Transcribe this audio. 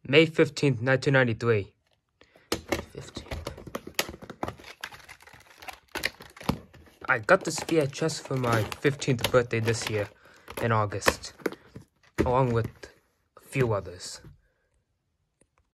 May 15th, 1993. 15th. I got this VHS for my 15th birthday this year in August, along with a few others.